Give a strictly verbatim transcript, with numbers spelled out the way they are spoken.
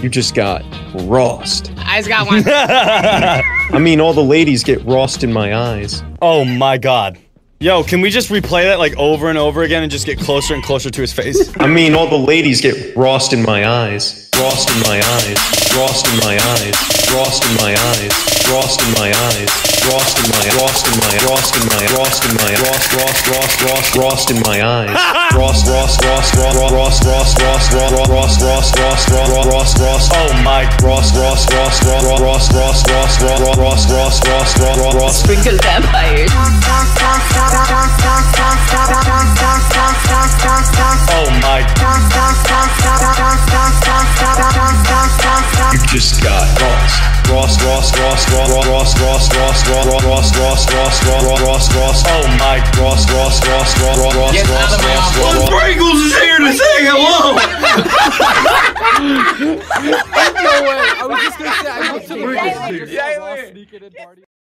You just got rossed. I just got one. I mean, all the ladies get rossed in my eyes. Oh my god. Yo, can we just replay that like over and over again and just get closer and closer to his face? I mean, all the ladies get rossed in my eyes. Rossed in my eyes. Rossed in my eyes. Rossed in my eyes. Rossed in my eyes. Rossed in my rossed in my rossed in my rossed in my rossed rossed rossed rossed rossed in my eyes. Ross ross ross ross ross ross ross ross ross ross ross ross ross ross. Oh my. Ross ross ross ross ross ross ross ross ross ross ross ross ross. Sprinkle vampires. Oh my. You just got rossed. Ross ross ross ross ross ross ross ross ross ross ross ross ross ross. Oh my. Ross ross ross ross ross Get out of my ross office. ross. Pringles is here to say hello. No way. I was just gonna say I looked to the Yeah, yeah. sneaking in party.